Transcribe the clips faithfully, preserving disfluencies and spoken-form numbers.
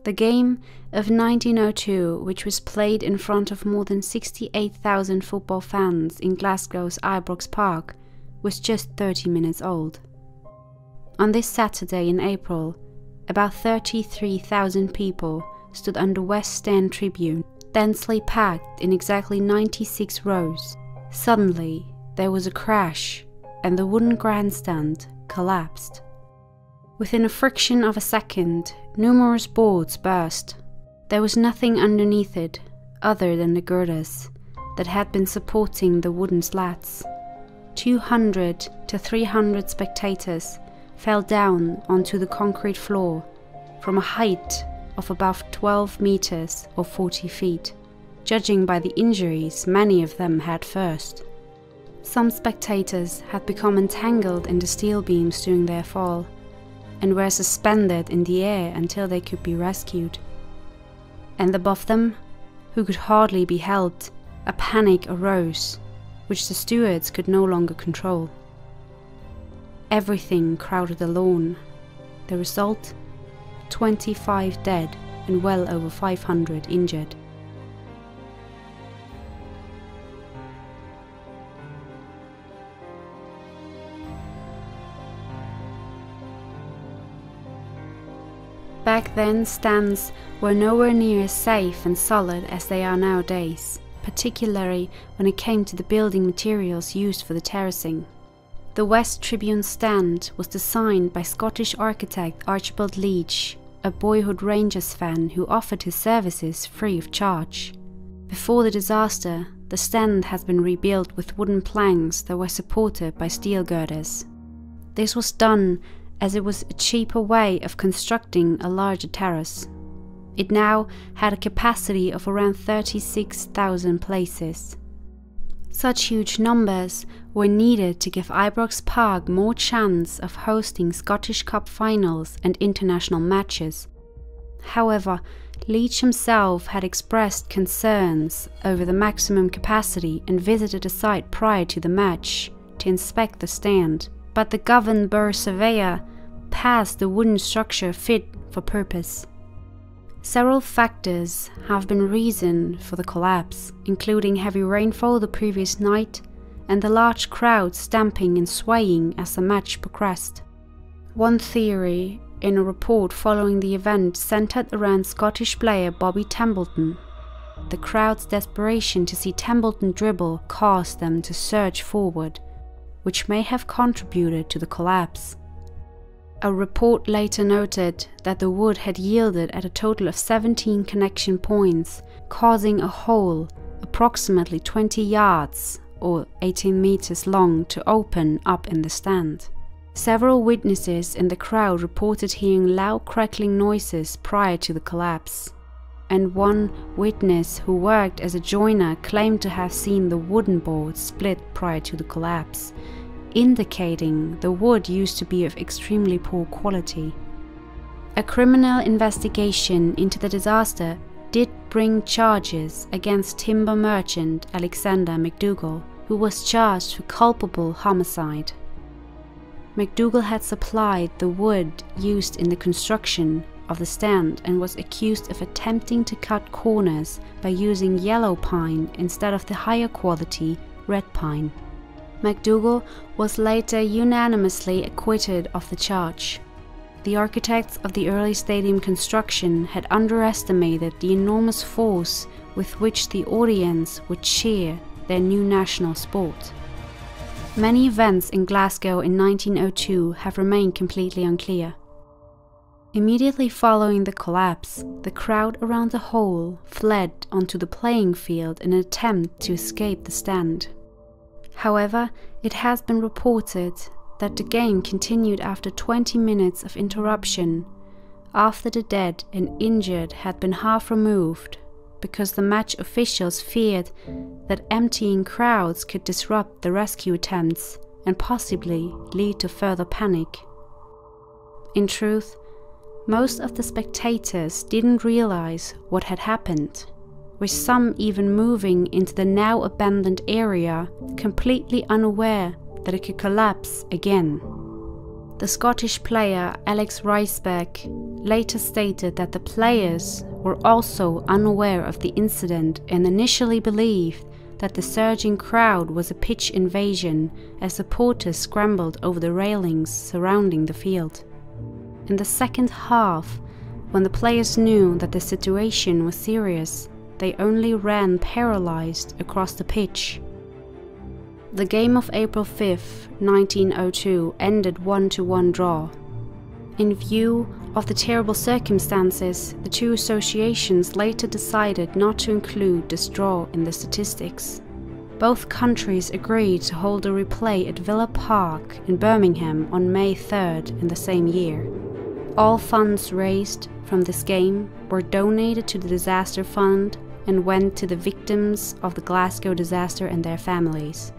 The game of nineteen oh two, which was played in front of more than sixty-eight thousand football fans in Glasgow's Ibrox Park, was just thirty minutes old. On this Saturday in April, about thirty-three thousand people stood on the West Stand Tribune, densely packed in exactly ninety-six rows. Suddenly, there was a crash, and the wooden grandstand collapsed. Within a fraction of a second, numerous boards burst. There was nothing underneath it other than the girders that had been supporting the wooden slats. two hundred to three hundred spectators fell down onto the concrete floor from a height of about twelve meters or forty feet, judging by the injuries many of them had first. Some spectators had become entangled in the steel beams during their fall, and were suspended in the air until they could be rescued. And above them, who could hardly be helped, a panic arose, which the stewards could no longer control. Everything crowded the lawn. The result? twenty-five dead and well over five hundred injured. Back then, stands were nowhere near as safe and solid as they are nowadays, particularly when it came to the building materials used for the terracing. The West Tribune stand was designed by Scottish architect Archibald Leach, a boyhood Rangers fan who offered his services free of charge. Before the disaster, the stand has been rebuilt with wooden planks that were supported by steel girders. This was done as it was a cheaper way of constructing a larger terrace. It now had a capacity of around thirty-six thousand places. Such huge numbers were needed to give Ibrox Park more chance of hosting Scottish Cup finals and international matches. However, Leach himself had expressed concerns over the maximum capacity and visited the site prior to the match to inspect the stand, but the Govan Burr surveyor passed the wooden structure fit for purpose. Several factors have been reason for the collapse, including heavy rainfall the previous night and the large crowd stamping and swaying as the match progressed. One theory in a report following the event centered around Scottish player Bobby Templeton. The crowd's desperation to see Templeton dribble caused them to surge forward, which may have contributed to the collapse. A report later noted that the wood had yielded at a total of seventeen connection points, causing a hole approximately twenty yards or eighteen meters long to open up in the stand. Several witnesses in the crowd reported hearing loud crackling noises prior to the collapse, and one witness who worked as a joiner claimed to have seen the wooden board split prior to the collapse, indicating the wood used to be of extremely poor quality. A criminal investigation into the disaster did bring charges against timber merchant Alexander McDougall, who was charged for culpable homicide. McDougall had supplied the wood used in the construction of the stand and was accused of attempting to cut corners by using yellow pine instead of the higher quality red pine. McDougall was later unanimously acquitted of the charge. The architects of the early stadium construction had underestimated the enormous force with which the audience would cheer their new national sport. Many events in Glasgow in nineteen oh two have remained completely unclear. Immediately following the collapse, the crowd around the hole fled onto the playing field in an attempt to escape the stand. However, it has been reported that the game continued after twenty minutes of interruption, after the dead and injured had been half removed, because the match officials feared that emptying crowds could disrupt the rescue attempts and possibly lead to further panic. In truth, most of the spectators didn't realize what had happened, with some even moving into the now abandoned area, completely unaware that it could collapse again. The Scottish player Alex Riesbeck later stated that the players were also unaware of the incident and initially believed that the surging crowd was a pitch invasion as supporters scrambled over the railings surrounding the field. In the second half, when the players knew that the situation was serious, they only ran paralyzed across the pitch. The game of April fifth, nineteen oh two ended one to one draw. In view of the terrible circumstances, the two associations later decided not to include this draw in the statistics. Both countries agreed to hold a replay at Villa Park in Birmingham on May third in the same year. All funds raised from this game were donated to the disaster fund and went to the victims of the Glasgow disaster and their families.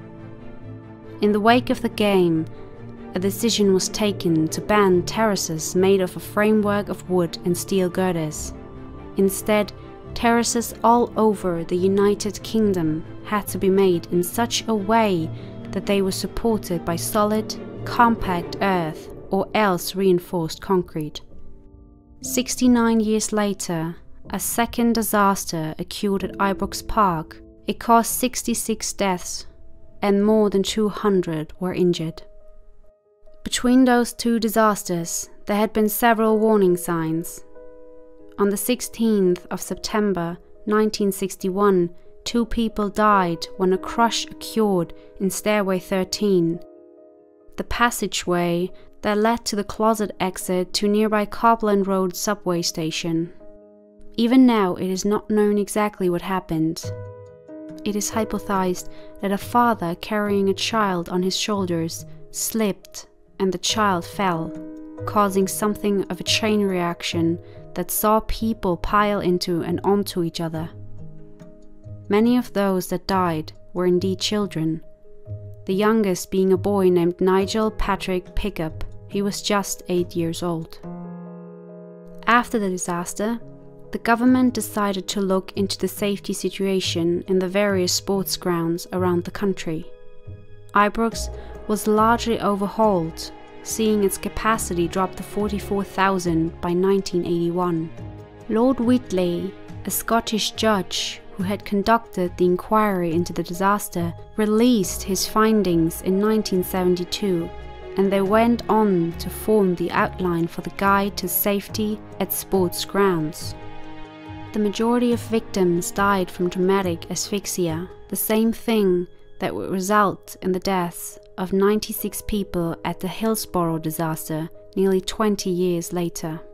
In the wake of the game, a decision was taken to ban terraces made of a framework of wood and steel girders. Instead, terraces all over the United Kingdom had to be made in such a way that they were supported by solid, compact earth or else reinforced concrete. sixty-nine years later, a second disaster occurred at Ibrox Park. It caused sixty-six deaths and more than two hundred were injured. Between those two disasters, there had been several warning signs. On the sixteenth of September nineteen sixty-one, two people died when a crush occurred in Stairway thirteen. The passageway that led to the closet exit to nearby Copland Road subway station. Even now, it is not known exactly what happened. It is hypothesized that a father carrying a child on his shoulders slipped and the child fell, causing something of a chain reaction that saw people pile into and onto each other. Many of those that died were indeed children, the youngest being a boy named Nigel Patrick Pickup. He was just eight years old. After the disaster, the government decided to look into the safety situation in the various sports grounds around the country. Ibrox was largely overhauled, seeing its capacity drop to forty-four thousand by nineteen eighty-one. Lord Wheatley, a Scottish judge who had conducted the inquiry into the disaster, released his findings in nineteen seventy-two, and they went on to form the outline for the Guide to Safety at Sports Grounds. The majority of victims died from traumatic asphyxia, the same thing that would result in the deaths of ninety-six people at the Hillsborough disaster nearly twenty years later.